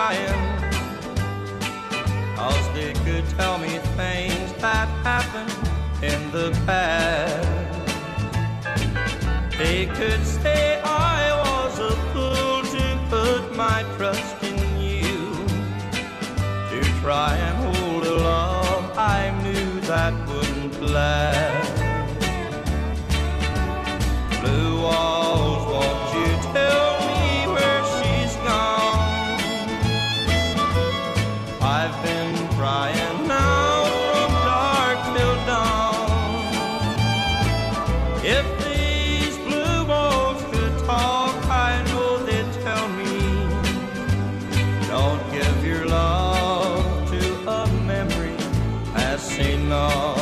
crying, 'cause they could tell me things that happened in the past. They could say I was a fool to put my trust in you, to try and hold a love I knew that wouldn't last. Blue walls, won't you tell me where she's gone? I've been crying now from dark till dawn. If these blue walls could talk, I know they'd tell me, don't give your love to a memory passing on.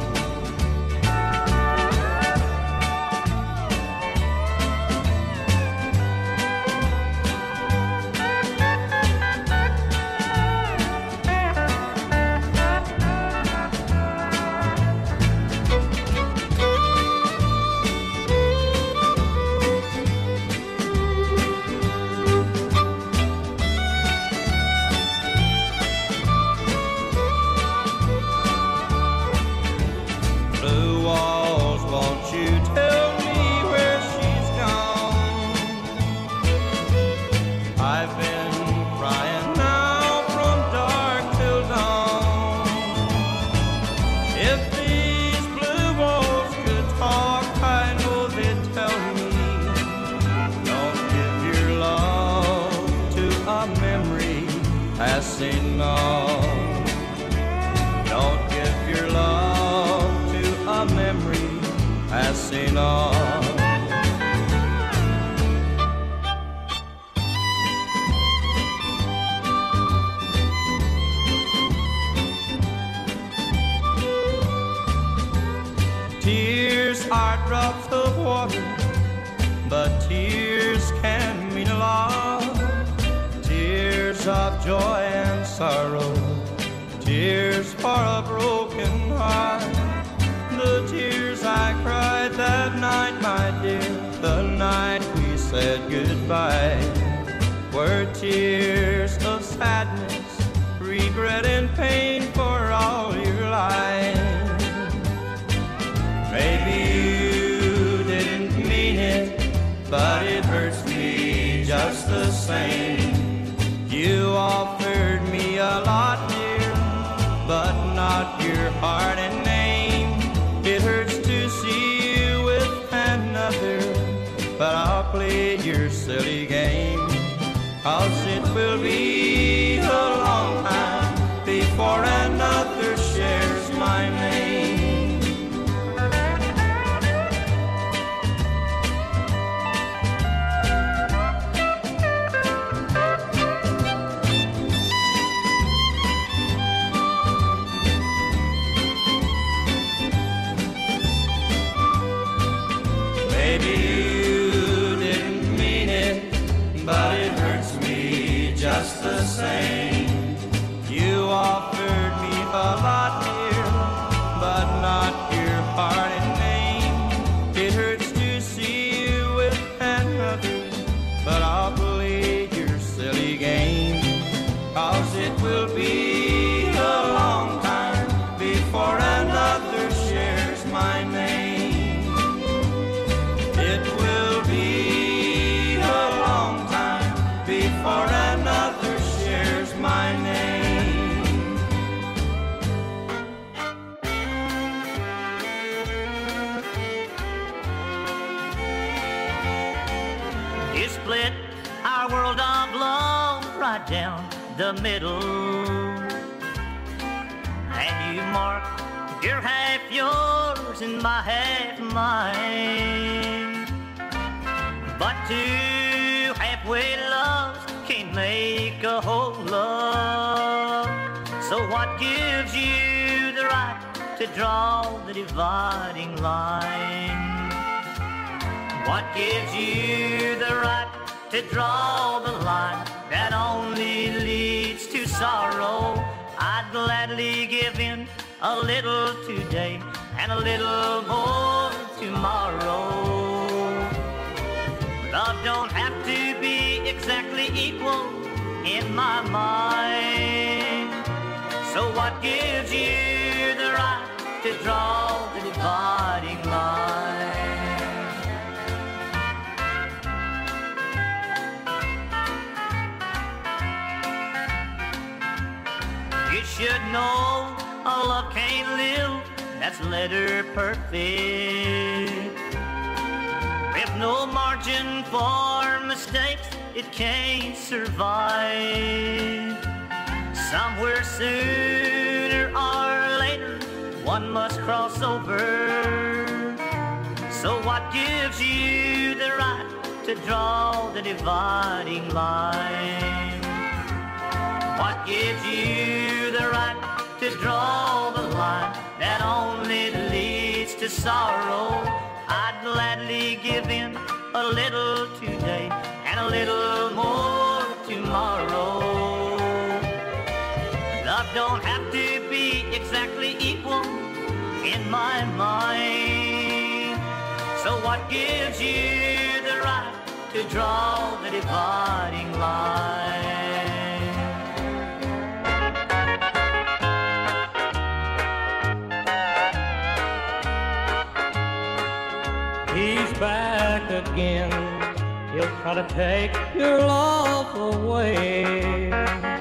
Passing on. Don't give your love to a memory passing on. Tears are drops of water, but tears can mean a lot. Tears of joy and sorrow, tears for a broken heart. The tears I cried that night, my dear, the night we said goodbye, were tears of sadness, regret and pain for all your life. Maybe you didn't mean it, but it hurts me just the same. You offered me a lot, dear, but not your heart and name. It hurts to see you with another, but I'll play your silly game, 'cause it will be a long time before another shares my name. Maybe you didn't mean it, but it hurts me just the same. You offered me a lot, dear, but not your heart and name. It hurts to see you with another, but I'll play your silly game, 'cause it will be a long time before another shares my name. It will be a long time before another shares my name. You split our world of love right down the middle, and you mark your half yours and my half mine. But two halfway loves can't make a whole love. So what gives you the right to draw the dividing line? What gives you the right to draw the line that only leads to sorrow? I'd gladly give in a little today and a little more tomorrow. Love don't have to be exactly equal, in my mind. So what gives you the right to draw the dividing line? You should know a love can't live that's letter perfect. With no margin for mistakes, it can't survive. Somewhere sooner or later, one must cross over. So what gives you the right to draw the dividing line? What gives you the right to draw the line that only leads to sorrow? I'd gladly give in a little today and a little more tomorrow. Love don't have to be exactly equal in my mind. So what gives you the right to draw the dividing line? He's back again, he'll try to take your love away.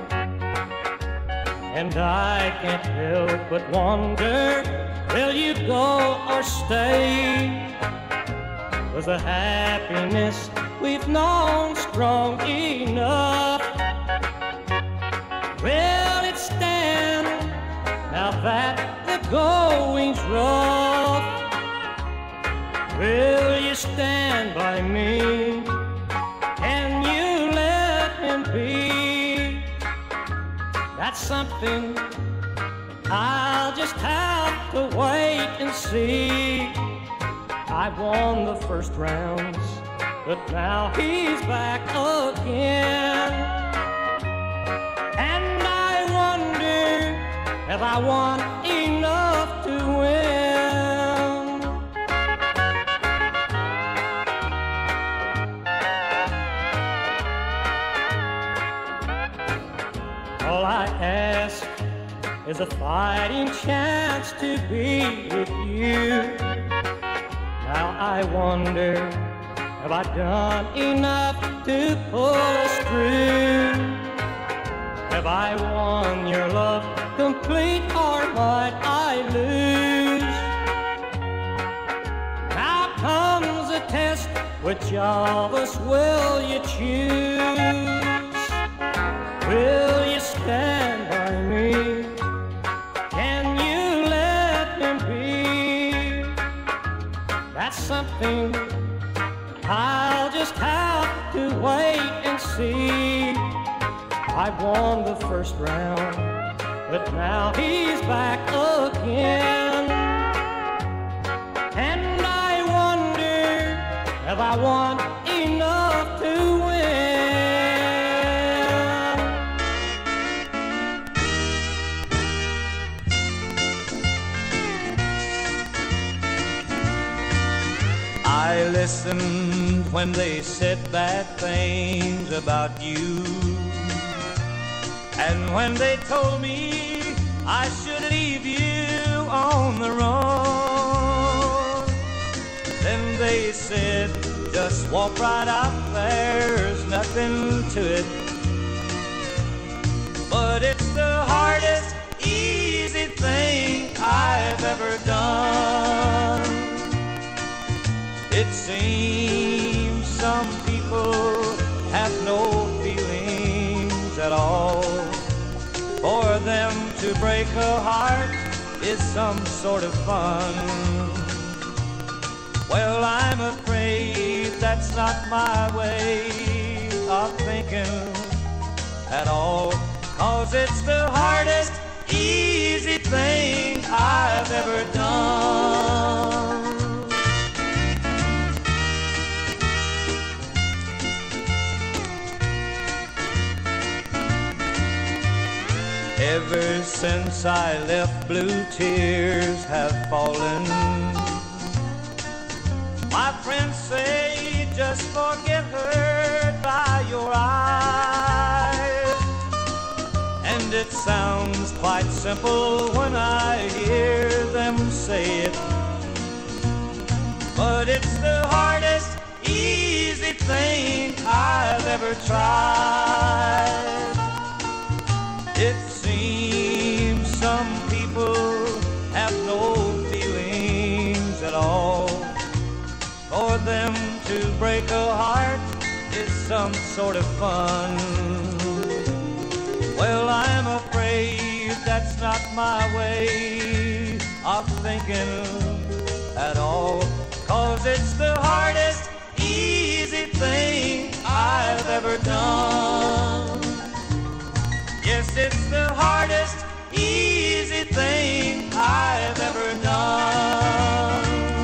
And I can't help but wonder, will you go or stay? Was the happiness we've known strong enough? Will it stand now that the going's rough? Will you stand by me? Can you let him be? That's something I'll just have to wait and see. I won the first rounds, but now he's back again. And I wonder, have I won enough to win? All I ask is a fighting chance to be with you. Now I wonder, have I done enough to pull us through? Have I won your love complete, or might I lose? Now comes the test, which of us will you choose? Will you stand by me? Can you let him be? That's something I'll just have to wait and see. I won the first round, but now he's back again. And I wonder, have I won enough to win? I listened when they said bad things about you, and when they told me I should leave you on the run, then they said, just walk right out, there's nothing to it. But it's the hardest, easy thing I've ever done. It seems some people have no feelings at all. For them to break a heart is some sort of fun. Well, I'm afraid that's not my way of thinking at all, 'cause it's the hardest, easy thing I've ever done. Ever since I left, blue tears have fallen. My friends say just forget her by your eyes. And it sounds quite simple when I hear them say it, but it's the hardest easy thing I've ever tried. It seems some people have no feelings at all. For them to break a heart is some sort of fun. Well, I'm afraid that's not my way of thinking at all, 'cause it's the hardest easy thing I've ever done. Yes, it's the hardest easy thing I've ever done.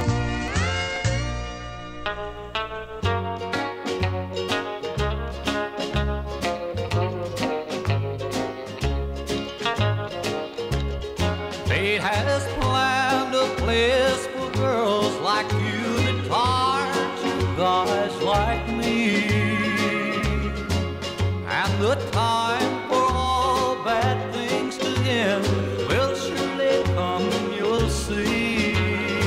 Fate has planned a place for girls like you that are to guys like me, and the time for all bad things to end will surely come, you'll see.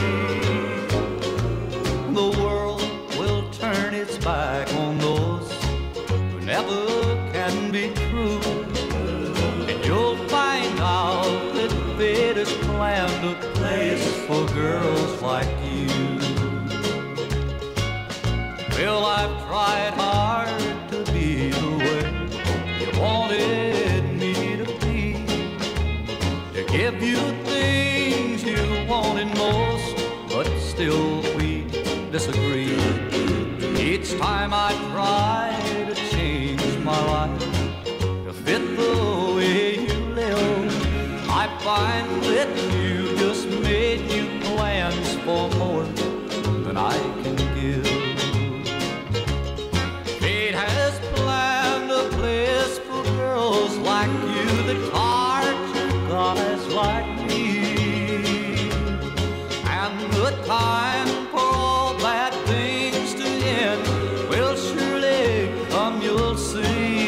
The world will turn its back on those who never can be true, and you'll find out that fate has planned a place for girls like you. Well, I've tried hard to be the way you wanted me to be, to give you things you wanted most, but still we disagree. Each time I try to change my life to fit the way you live, I find that you just made new plans for more than I can give. Fate has planned a place for girls like you that are to guys like me, and the time for all bad things to end will surely come, you'll see.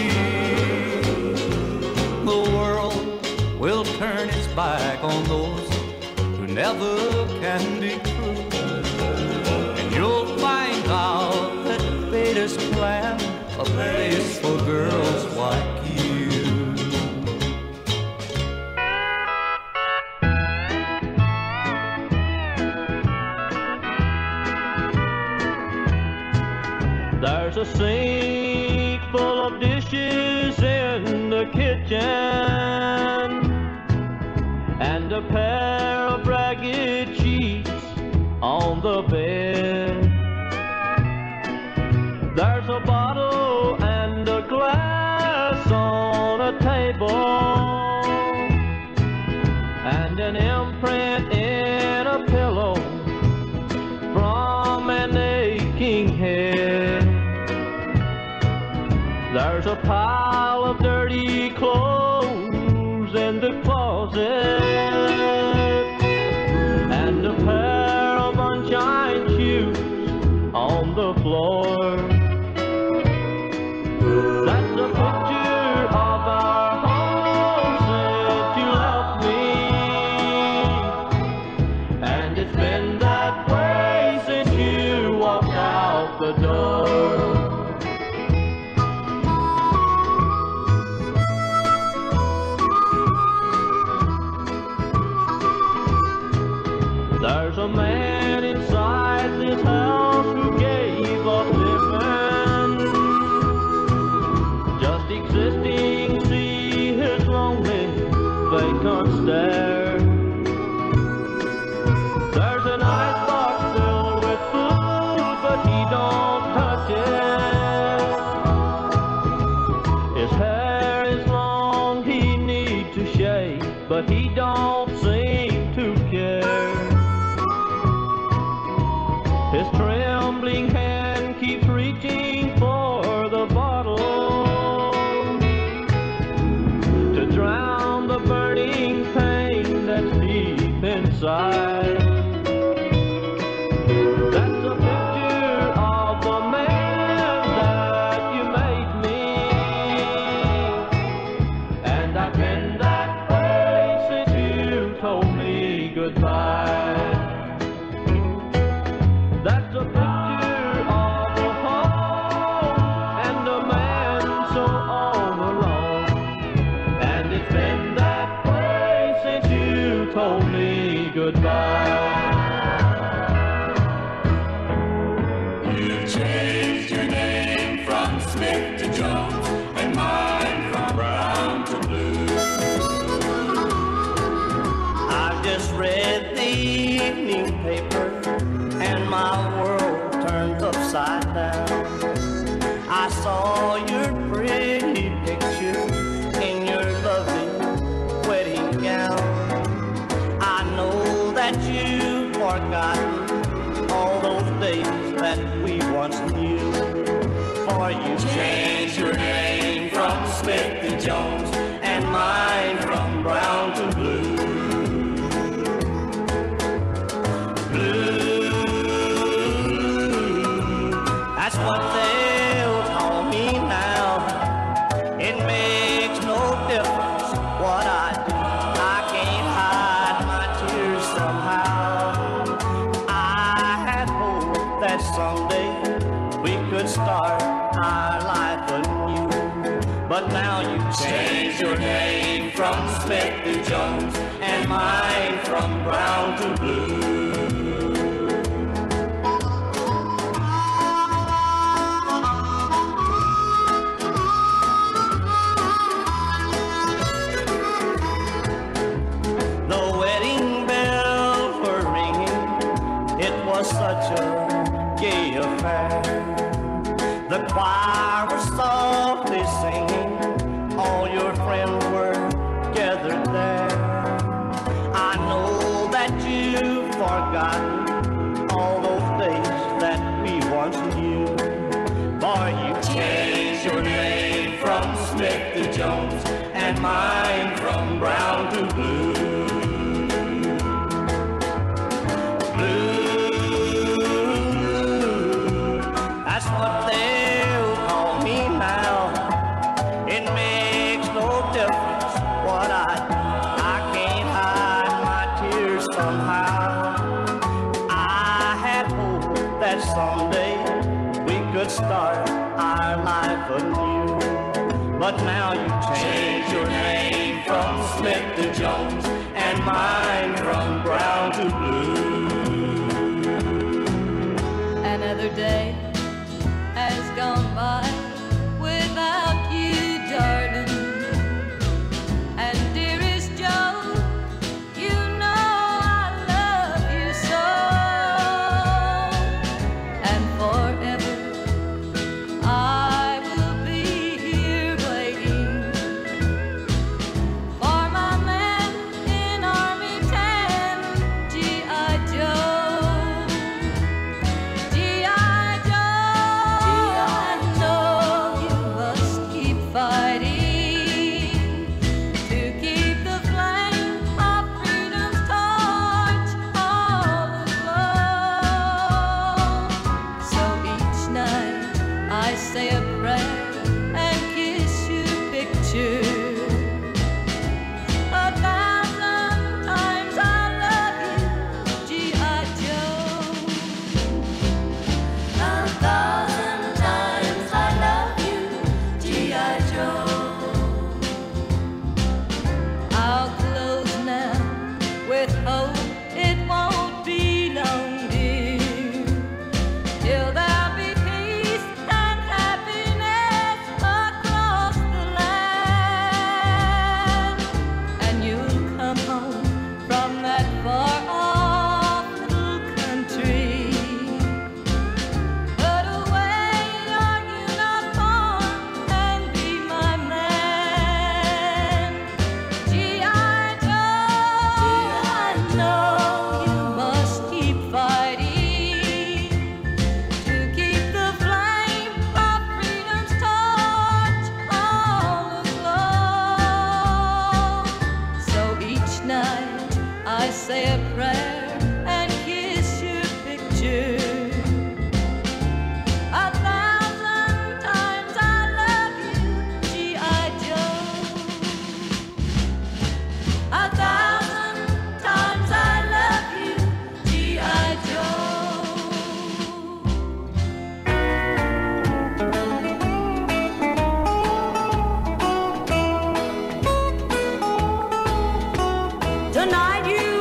The world will turn its back on those who never can be true, and you'll find out that fate has planned a place for girls like you. There's a sink full of dishes in the kitchen, and a pair of ragged sheets on the bed. There's a bottle and a glass on a table, and an imprint in a pillow from an aching head. There's a pile of dirty clothes in the closet, and a pair of unshined shoes on the floor. That's a picture of our home since you left me, and it's been that way since you walked out the door. There's a man inside this house who gave up living, just existing, see his lonely vacant stare. There's an icebox filled with food, but he don't touch it. His hair is long, he needs to shave, but he don't seem to care. His trembling hand keeps reaching for the bottle to drown the burning pain that's deep inside. That's a picture of the man that you made me, and I told me goodbye. You changed your name from Smith to Jones, and mine from brown to blue. I've just read the evening paper, and my world turned upside down. I saw your pretty picture in your lovely wedding gown. I know that you've forgotten all those days that we once knew. For you changed your name from Smith to Jones, and mine from brown to blue. Blue, that's what they'll call me now. It makes no difference what I do. I can't hide my tears somehow. I had hoped that someday we could start our life anew. But now you changed your name from Smith to Jones, and mine from brown to blue. Such a gay affair. The choir was softly singing, all your friends were gathered there. I know that you've forgotten all those days that we once knew. For you changed your name from Smith to Jones, and mine from brown to blue. That's what they'll call me now. It makes no difference what I do. I can't hide my tears somehow. I had hoped that someday we could start our life anew. But now you changed your name from Smith to Jones, and mine from brown to blue. Another day has gone by without you, darling. And dearest Joe, you know I love you so. And forever I will be here waiting for my man in Army 10, G.I. Joe. G.I. Joe, I know you must keep fighting to keep the flame of freedom's torch all aglow. So each night I say a prayer and kiss your picture. 1,000 times I love you, G.I. Joe. 1,000 times I love you, G.I. Joe. I'll close now with hope it won't be long, dear, till there'll be peace and happiness across the land. And you'll come home from that far-off little country. Put away your uniform and be my man. G.I. Joe, I know you must keep fighting to keep the flame of freedom's torch all aglow. So each night I say a prayer and kiss your picture. 1,000 times I love you, G.I. Joe. 1,000 times I love you, G.I. Joe. Tonight you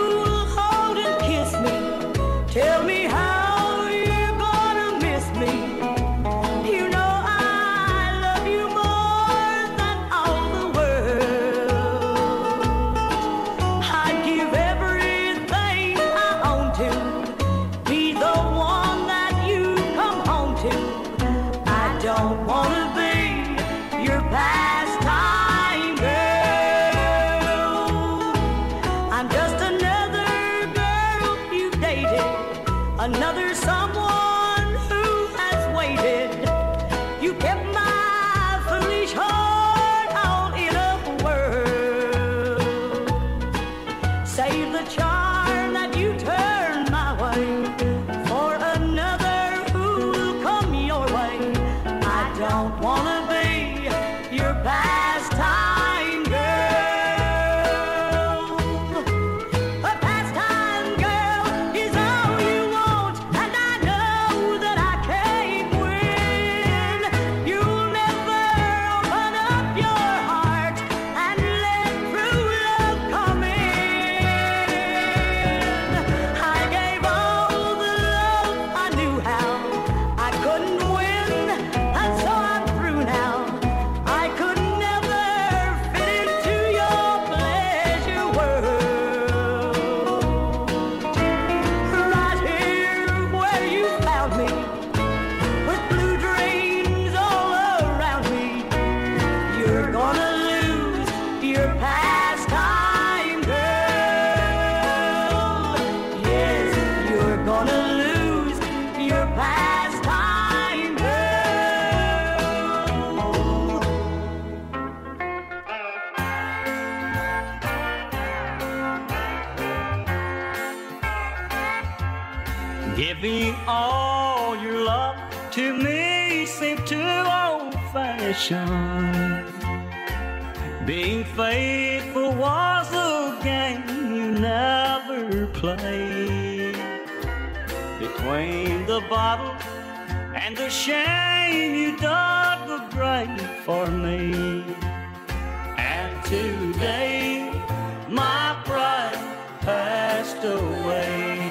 Giving all your love to me seemed too old-fashioned. Being faithful was a game you never played. Between the bottle and the shame, you dug the grave for me. And today my pride passed away.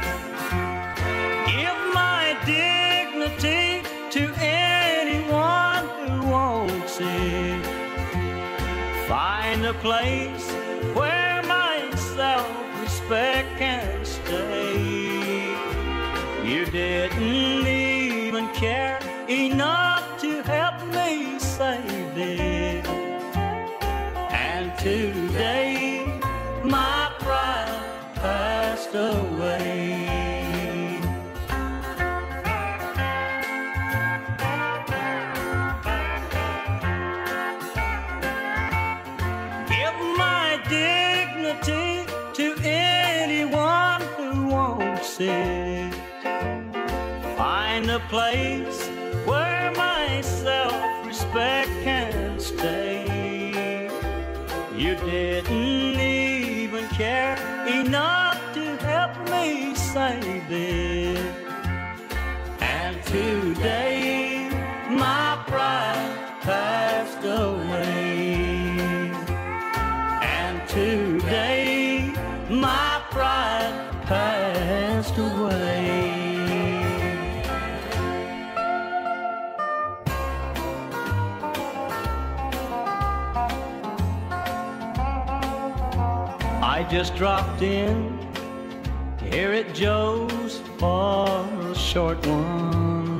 Give my dignity to anyone who wants it. Find a place where my self-respect can stay. You didn't even care enough to help me save it. And today my pride passed away. Give my dignity to anyone who wants it. Find a place where my self-respect can stay. You didn't even care enough to help me save it. And today my pride passed away. And today my pride passed away. I just dropped in here at Joe's for a short one.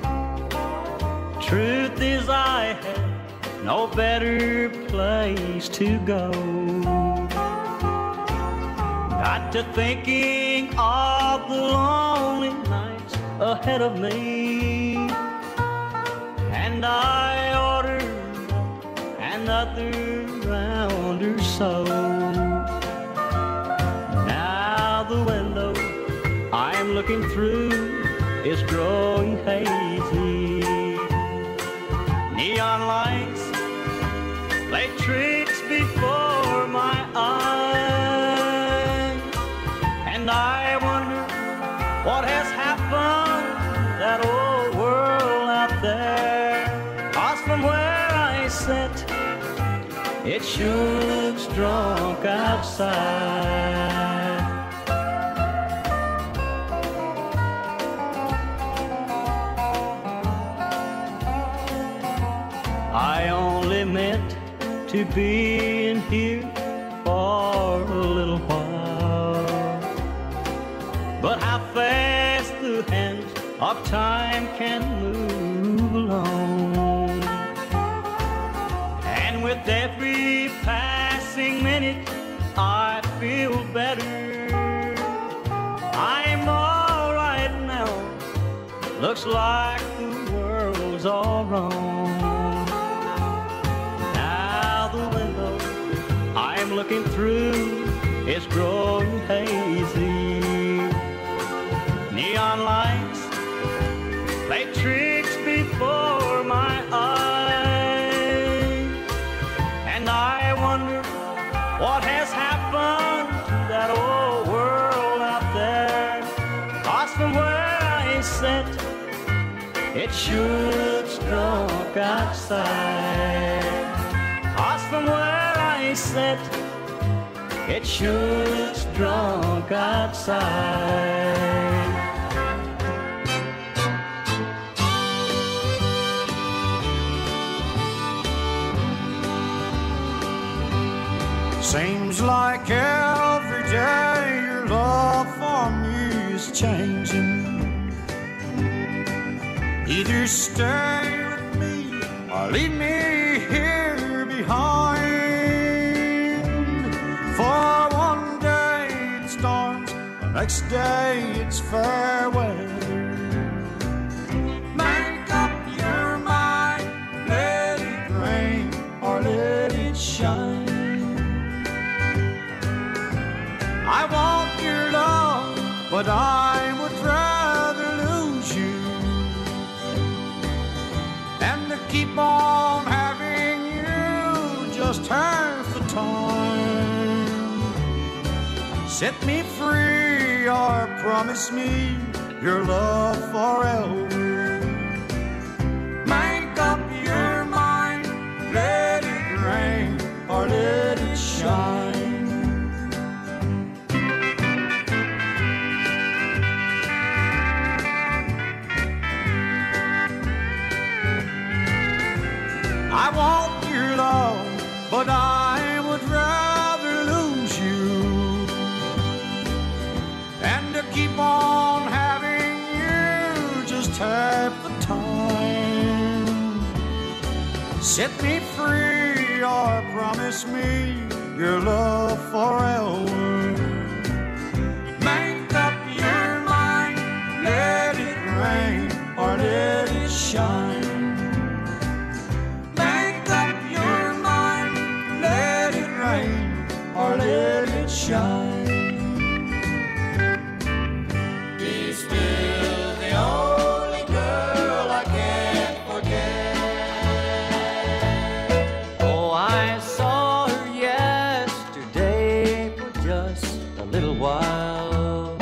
Truth is I had no better place to go. Got to thinking of the lonely nights ahead of me, and I ordered another round or so. The window I'm looking through is growing hazy. Neon lights play tricks before my eyes, and I wonder what has happened to that old world out there. 'Cause from where I sit, it sure looks drunk outside. I only meant to be in here for a little while, but how fast the hands of time can move along. And with every passing minute I feel better. I'm all right now. Looks like the world's all wrong. I'm looking through, it's growing hazy. Neon lights play tricks before my eyes, and I wonder what has happened to that old world out there. 'Cause from where I sit, it sure looks drunk outside. 'Cause from where I sit, it sure looks drunk outside. Seems like every day your love for me is changing. Either stay with me or leave me here behind. For one day it storms, the next day it's fair weather. Make up your mind, let it rain or let it shine. I want your love, but I would rather just half the time. Set me free or promise me your love forever. Make up your mind, let it rain or let it shine. I want your love, but I would rather lose you than to keep on having you just half the time. Set me free or promise me your love forever. Make up your mind, let it rain or let it shine. Or let it shine. Be still the only girl I can't forget. Oh, I saw her yesterday for just a little while,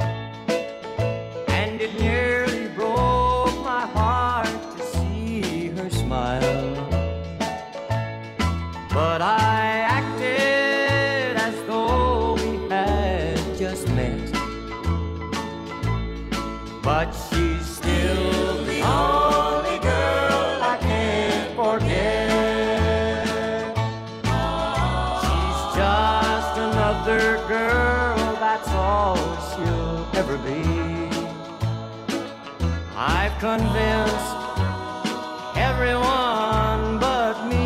and it nearly broke my heart to see her smile. But I acted as though we had just met. But she's still the only girl I can't forget. She's just another girl, that's all she'll ever be. I've convinced everyone but me.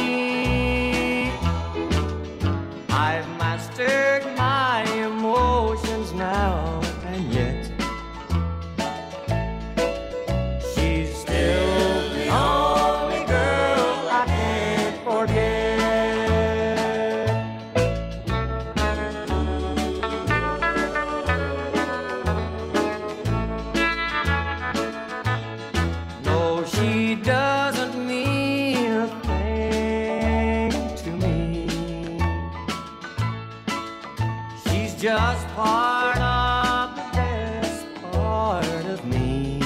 I've mastered my emotions now, and yet she's still the only girl I can't forget. No, she doesn't mean a thing to me. She's just part of the best part of me.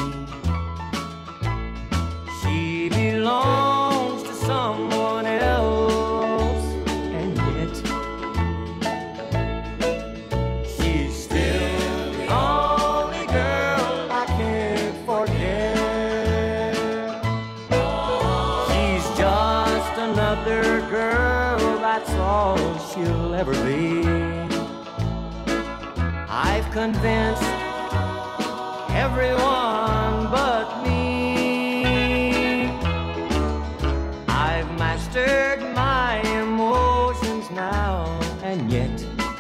She belongs to someone else, and yet she's still the only girl I can't forget. She's just another girl, that's all she'll ever be. I've convinced everyone but me. I've mastered my emotions now, and yet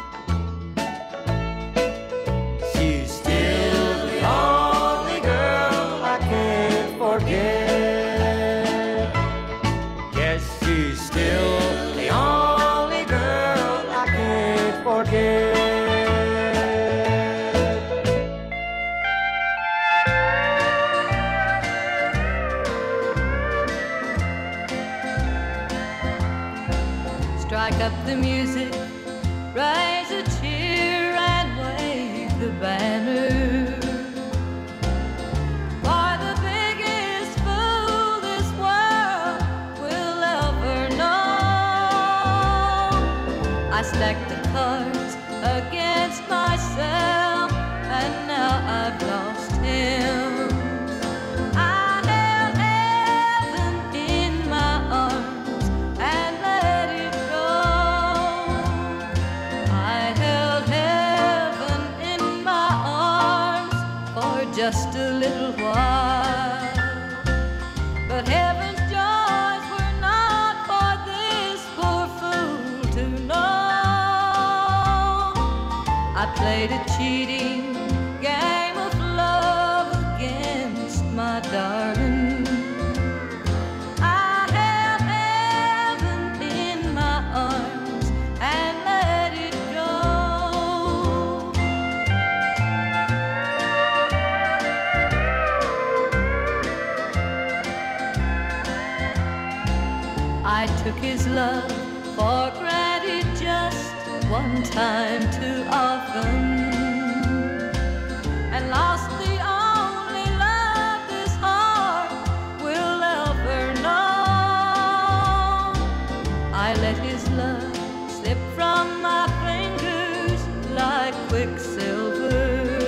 she's still the only girl I can't forget. Yes, she's still the only girl I can't forget. Strike up the music, raise a cheer and wave the banner. For the biggest fool this world will ever know. I stacked the cards against myself, and now I've lost him. I held heaven in my arms and let it go. I held heaven in my arms for just a little while. But heaven's joys were not for this poor fool to know. I played a cheating game of love against my darling. I held heaven in my arms and let it go. I took his love one time too often, and lost the only love this heart will ever know. I let his love slip from my fingers like quicksilver.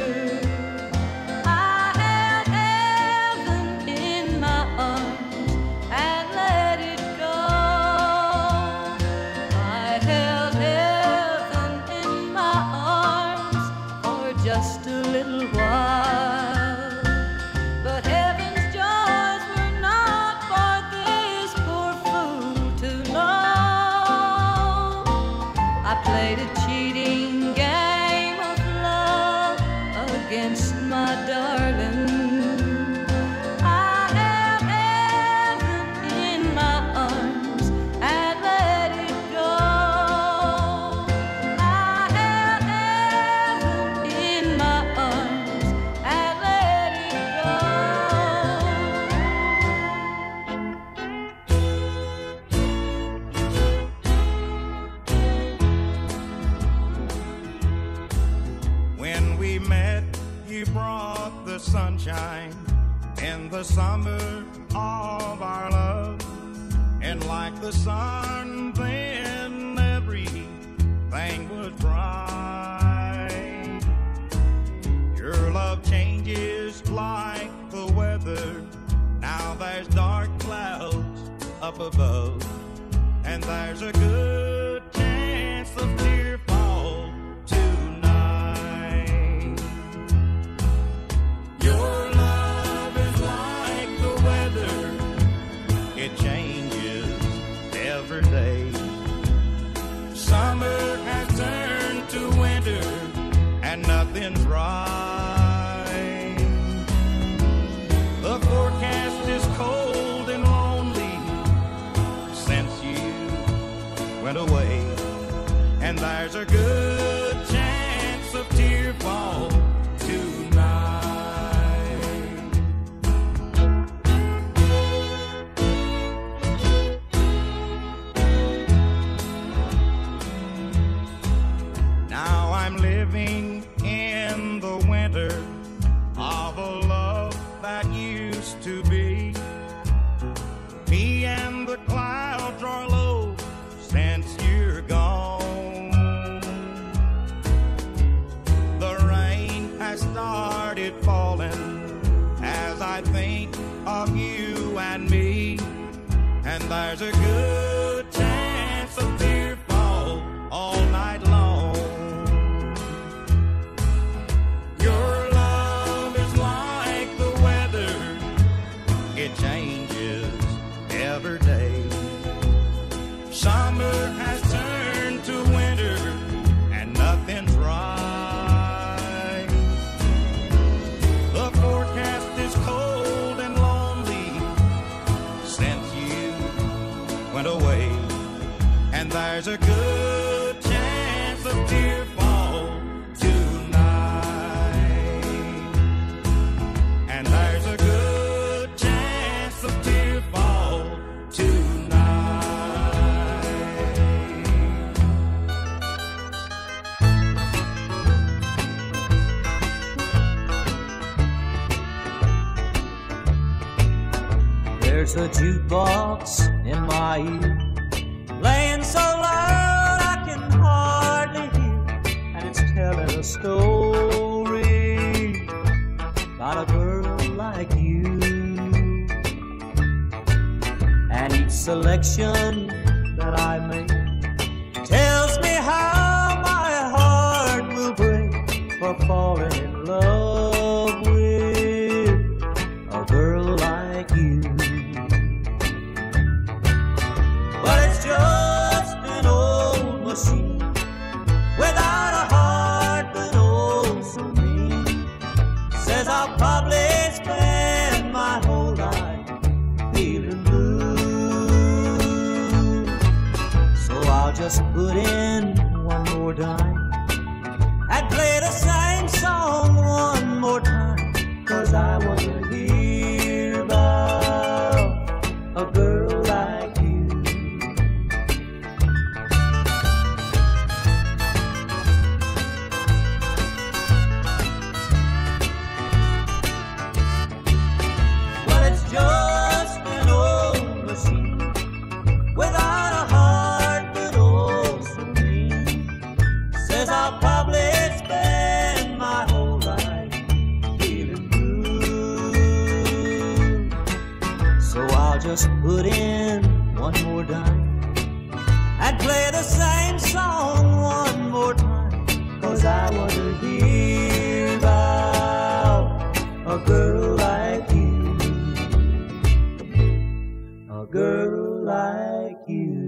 Sunshine in the summer of our love, and like the sun then everything was bright. Your love changes like the weather. Now there's dark clouds up above, and there's a good chance of tearfall tonight. Your love is like the weather, it changes every day. Summer has turned to winter, and nothing's right. The forecast is cold and lonely since you went away, and there's a good chance of tearfall tonight. Now I'm living in the winter of a love that used to be. Me and the clouds are low since you're gone. The rain has started falling as I think of you and me, and there's a good chance of tearfall all night long. Your love is like the weather, it changes every day. Summer has turned to winter, and nothing's right. The forecast is cold and lonely since you went away, and there's a good chance of tearfall tonight. And there's a good chance of tearfall tonight. There's a jukebox in my ear, playing so loud I can hardly hear, and it's telling a story about a girl like you. And each selection that I make tells me how my heart will break for falling in love with a girl like you. But it's just an old machine without a heart that oh so mean. Says I'll probably spend my whole life feeling blue. So I'll just put in one more dime and play the same song one more time, 'cause I want to hear about a girl like you. just put in one more dime and play the same song one more time, 'cause I want to hear about a girl like you, a girl like you.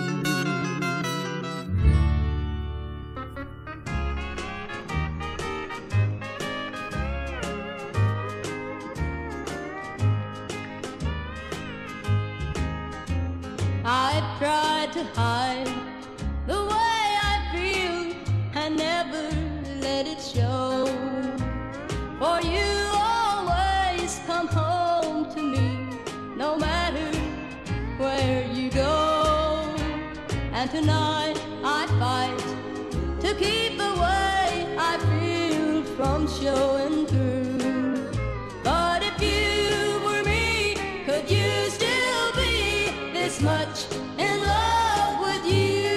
I've tried to hide the way I feel and never let it show. For you always come home to me, no matter where you go. And tonight I fight to keep the way I feel from showing through. But if you were me, could you still be this much in love with you?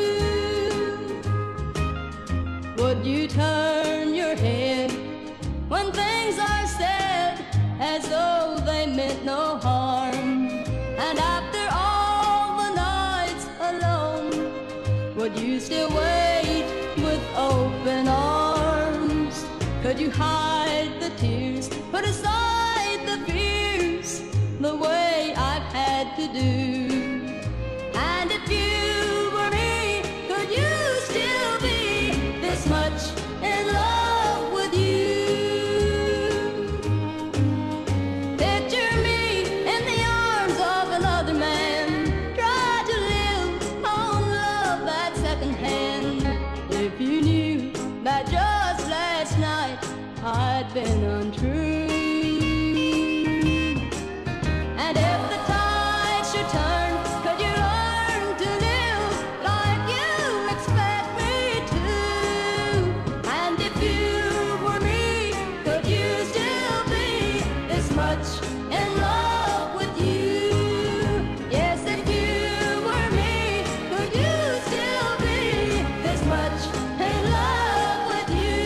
Would you turn your head when things are said as though they meant no harm? And after all the nights alone, would you still wait with open arms? Could you hide the tears, put aside the fears, the way I've had to do? And if you were me, could you still be this much in love with you? Picture me in the arms of another man, try to live on love that's secondhand. If you knew that just last night I'd been untrue. And if the tide should turn, could you learn to live like you expect me to? And if you were me, could you still be this much in love with you? Yes, if you were me, could you still be this much in love with you?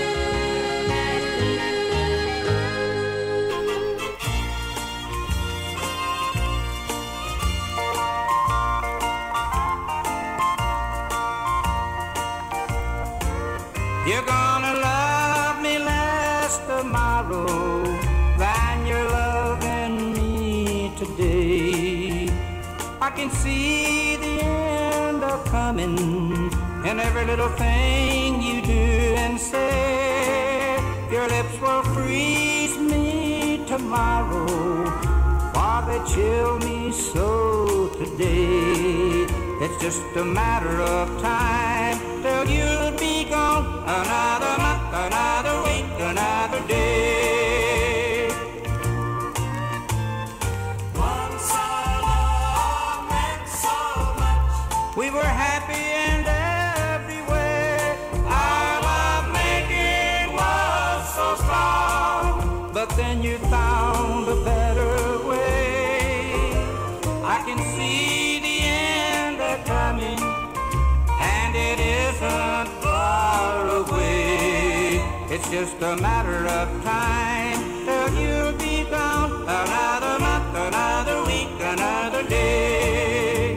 You're gonna love me less tomorrow than you're loving me today. I can see the end of coming in every little thing you do and say. Your lips will freeze me tomorrow while they chill me so today. It's just a matter of time till you'll be gone. Another month, another week, another day. Once our love meant so much. We were happy in every way. Our love making was so strong. But then you found a better way. I can see the end of coming, and it isn't far away. It's just a matter of time till you'll be gone. Another month, another week, another day.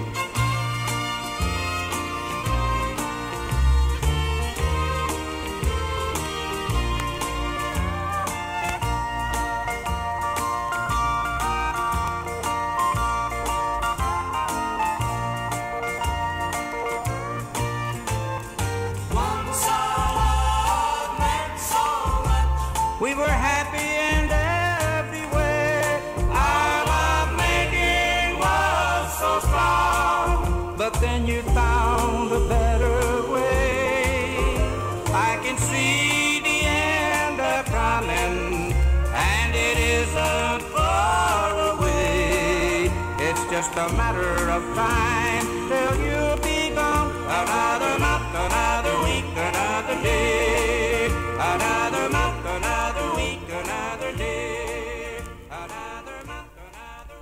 Once our love meant so much. We were happy in every way. Our love making was so strong. But then you found a better way. I can see the end of coming, and it isn't far away. It's just a matter of time till you'll be gone. Another month, another week, another day. Another month, another week, another day. Another month, another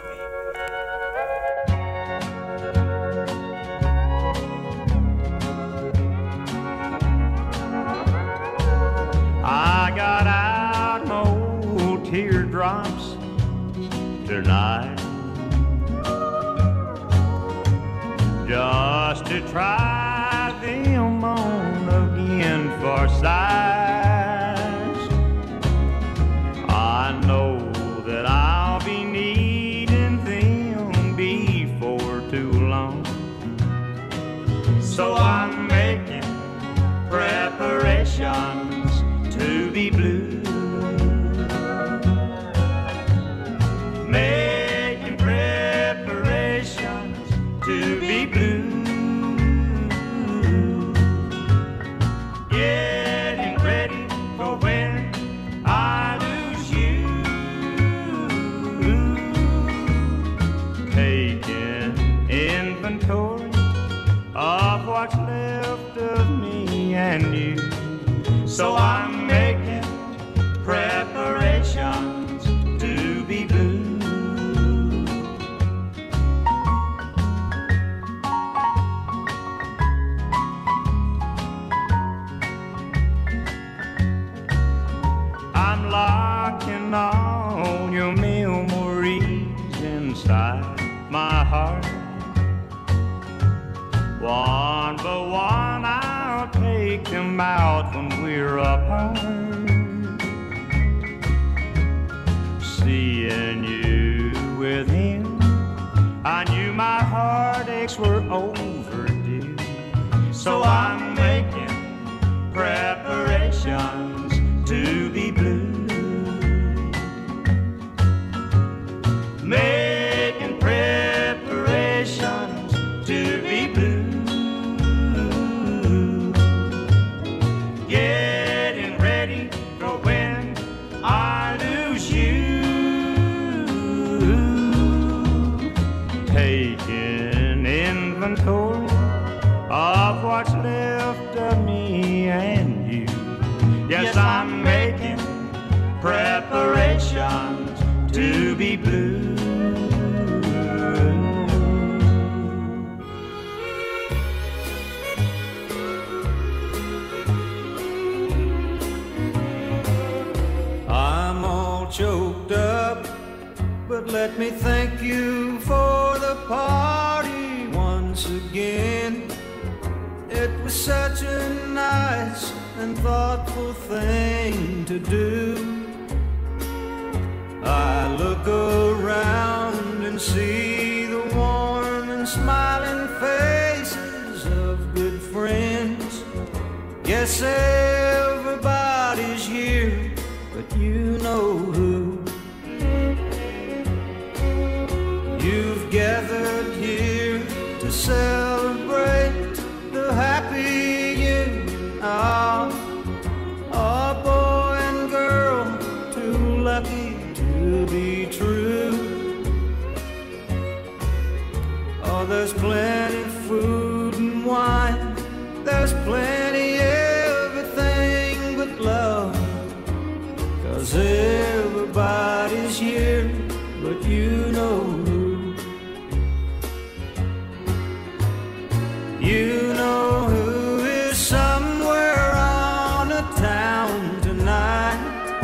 week. I got out my old teardrops tonight. try them on again for size. I know that I'll be needing them before too long. So I'm making preparations to be blue. Making preparations to be blue. Getting ready for when I lose you. Taking inventory of what's left of me and you. So I'm making preparations to be blue. I'm locking all your memories inside my heart. One by one I'll take them out when we're apart. Seeing you with him, I knew my heartaches were overdue. So I'm making preparations to be blue. Making preparations to be blue. Getting ready for when I lose you. Taking inventory of what's left of me and you. Yes, I'm making preparations to be blue. I'm all choked up, but let me thank you for the party once again. It was such a nice and thoughtful thing to do. I look around and see the warm and smiling faces of good friends. Yes, everybody's here, but you know who. You've gathered here to celebrate the happy union of a boy and girl, too lucky to be true. Oh, there's plenty food and wine, there's plenty everything but love, 'cause everybody's here, but you know who. You know who is somewhere on a town tonight.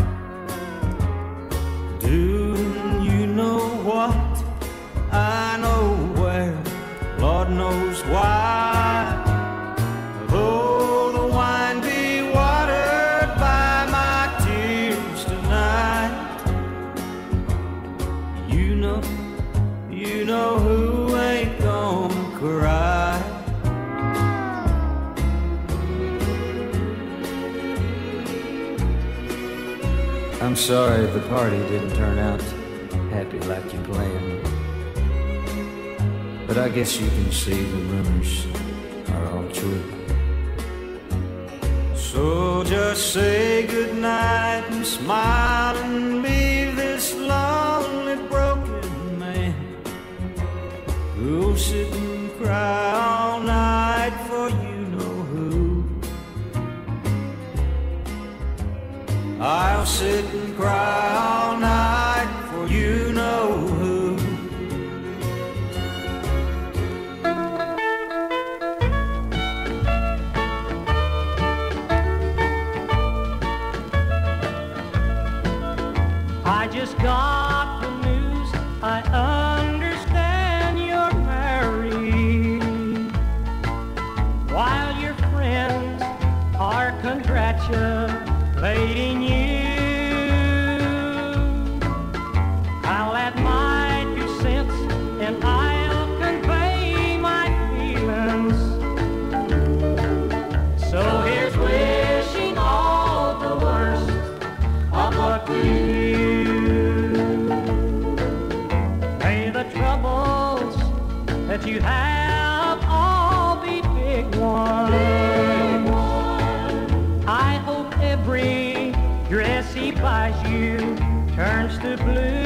Do you know what? I know where, Lord knows why. Oh, the wine be watered by my tears tonight. You know who ain't gonna cry. I'm sorry the party didn't turn out happy like you planned, but I guess you can see the rumors are all true. So just say goodnight and smile and leave this lonely broken man who'll sit and cry all night for you know who. I'll sit and cry all night for you know who. I just got the news, I understand you're married. congratulating you. I'll add my 2 cents and I'll convey my feelings. So here's wishing all the worst of luck to you. May the troubles that you have all be big ones. I hope every dress he buys you turns to blue.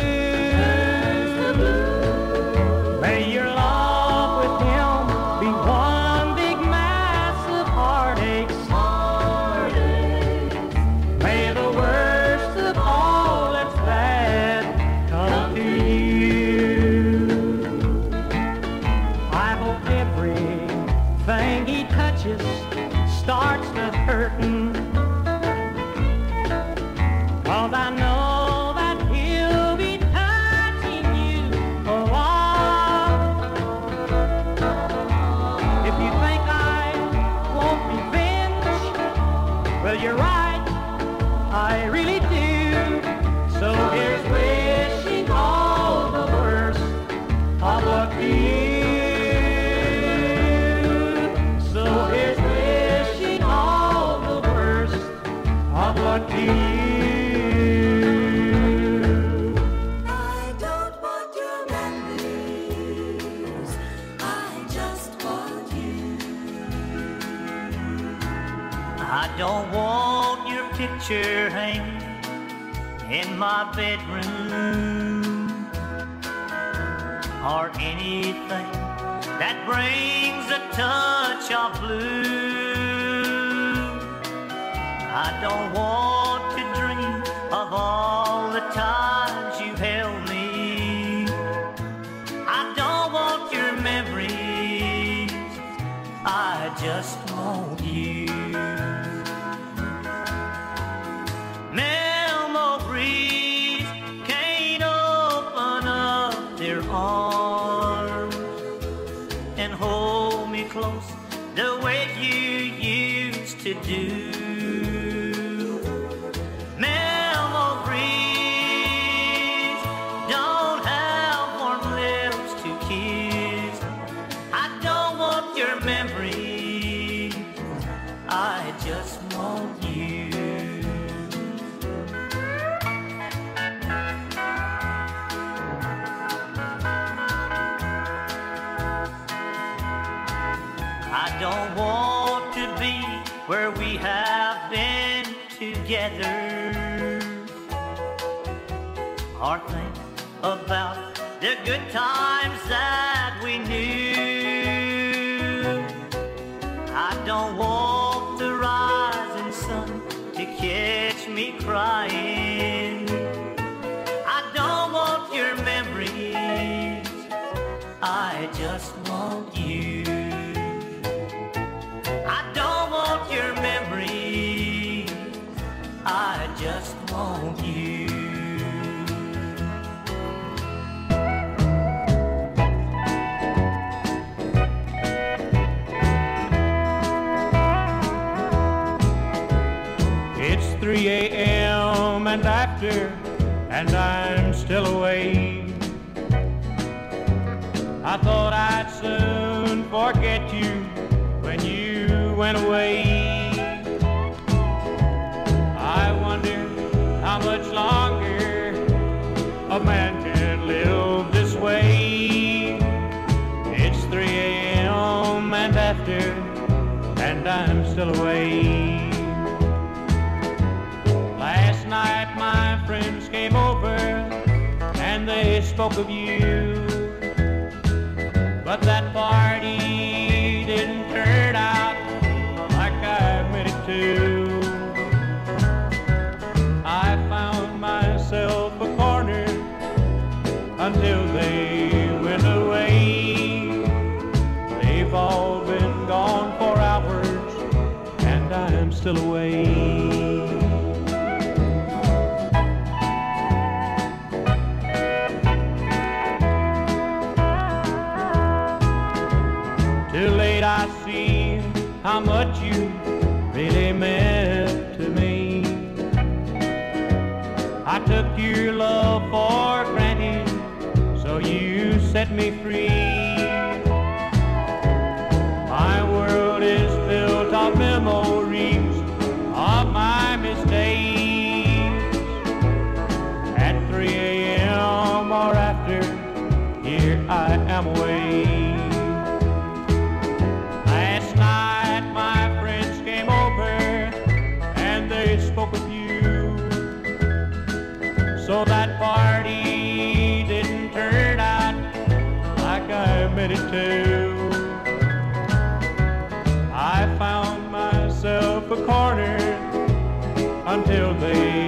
May your love with him be one big mass of heartaches. May the worst of all that's bad come to you. I hope everything he touches starts to hurtin', 'cause I know that he'll be touching you a lot. If you think I want revenge, well, you're right, I really do. So here's wishing all the worst of luck to you. So here's wishing all the worst of luck to you. I don't want your memories, I just want you. I don't want your picture hanging in my bedroom, or anything that brings a touch of blue. I don't want to dream of all the times you held me. I don't want your memories, I just want you. Memories can't open up their arms and hold me close the way you used to do. Memories don't have warm lips to kiss. I don't want your memories, I just want you. I don't want to be where we have been together, or think about the good times that we knew. I don't want the rising sun to catch me crying. I don't want your memories, I just want you. I don't want your memories, I just want you. It's 3 a.m. and after, and I'm still awake. I thought I'd soon forget you when you went away. I wonder how much longer a man can live this way. It's 3 a.m. and after, and I'm still awake. Last night my friends came over and they spoke of you, but that party didn't turn out like I meant it to. I found myself a corner until they went away. They've all been gone for hours and I'm still away. Too late I see how much you really meant to me. I took your love for granted, so you set me free. My world is filled of memories of my mistakes. At 3 a.m. or after, here I am awake. Last night my friends came over and they spoke of you. So that party didn't turn out like I meant it to. I found myself a corner until they